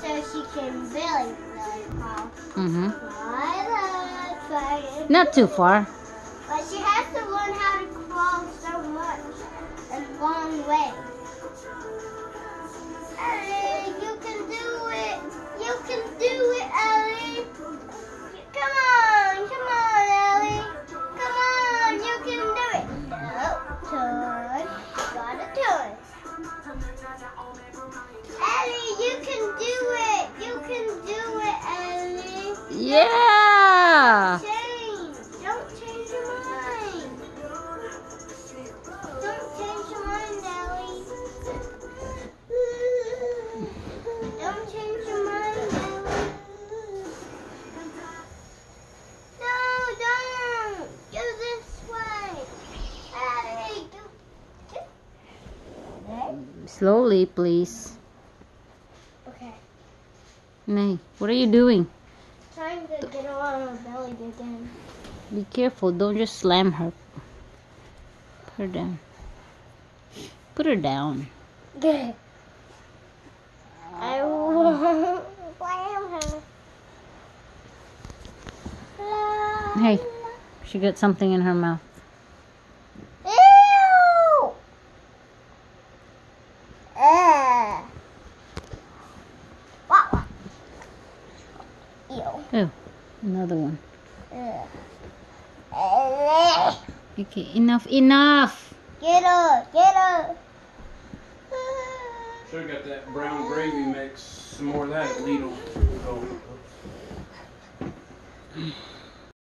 so she can really crawl. Mm-hmm. Try it. Not too far. But she has to learn how to crawl so much and long way. Ellie, you can do it. You can do it, Ellie. Come on, Ellie. Come on, you can do it. No, turn. Gotta turn. Ellie, you can do it. You can do it, Ellie. Yeah. Don't change your mind. Don't change your mind, Ellie. Don't change your mind, Ellie. No, don't. Go this way. Ellie, Slowly, please. Okay. Nay, what are you doing? Trying to get her on her belly again. Be careful. Don't just slam her. Put her down. Put her down. Good. I won't slam her. Hey, she got something in her mouth. Ew! Wow. Ew. Oh, another one. Ellie. Okay, enough. Get her. Should have got that brown gravy mix. Some more of that, Lidl. Oh.